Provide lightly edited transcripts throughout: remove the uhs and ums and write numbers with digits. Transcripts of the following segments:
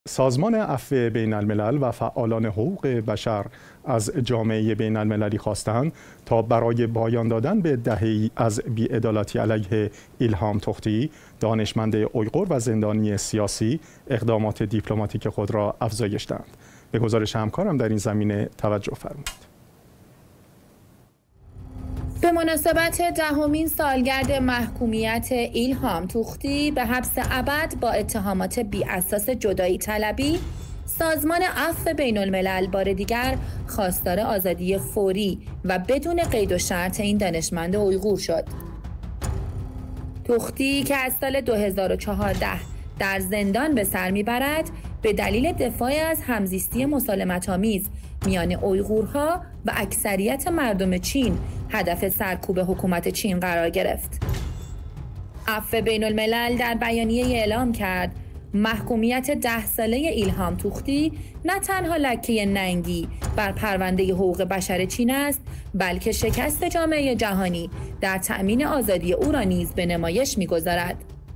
سازمان عفو بین الملل و فعالان حقوق بشر از جامعه بین المللی خواستند تا برای پایان دادن به دهه‌ای از بی‌عدالتی علیه ایلهام توختی، دانشمند اویغور و زندانی سیاسی، اقدامات دیپلماتیک خود را افزایش دهند. به گزارش همکارم در این زمینه توجه فرمایید. به مناسبت دهمین سالگرد محکومیت ایلهام توختی به حبس ابد با اتهامات بی‌اساس جدایی طلبی، سازمان عفو بین الملل بار دیگر خواستار آزادی فوری و بدون قید و شرط این دانشمند اویغور شد. توختی که از سال 2014 در زندان به سر میبرد، به دلیل دفاع از همزیستی مسالمت‌آمیز میان اویغورها و اکثریت مردم چین هدف سرکوب حکومت چین قرار گرفت. عفو بین الملل در بیانیه اعلام کرد محکومیت 10 ساله ایلهام توختی نه تنها لکه ننگی بر پرونده حقوق بشر چین است، بلکه شکست جامعه جهانی در تأمین آزادی او را نیز به نمایش می‌گذارد.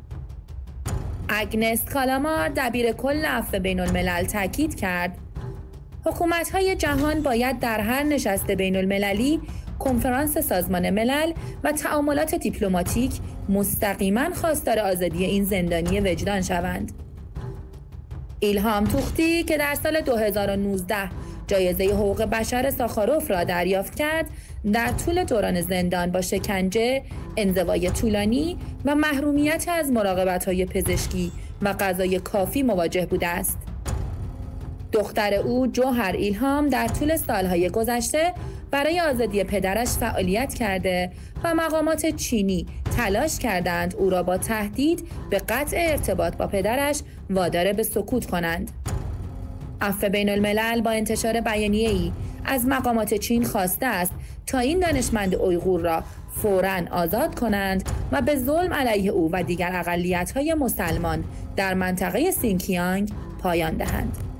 اگنس کالامار دبیر کل عفو بین الملل تاکید کرد حکومت‌های جهان باید در هر نشست بین المللی، کنفرانس سازمان ملل و تعاملات دیپلماتیک مستقیما خواستار آزادی این زندانی وجدان شوند. ایلهام توختی که در سال 2019 جایزه حقوق بشر ساخاروف را دریافت کرد، در طول دوران زندان با شکنجه، انزوای طولانی و محرومیت از مراقبت‌های پزشکی و غذای کافی مواجه بوده است. دختر او جوهر ایلهام در طول سالهای گذشته برای آزادی پدرش فعالیت کرده و مقامات چینی تلاش کردند او را با تهدید به قطع ارتباط با پدرش وادار به سکوت کنند. عفو بین الملل با انتشار بیانیه‌ای از مقامات چین خواسته است تا این دانشمند اویغور را فوراً آزاد کنند و به ظلم علیه او و دیگر اقلیت‌های مسلمان در منطقه سینکیانگ پایان دهند.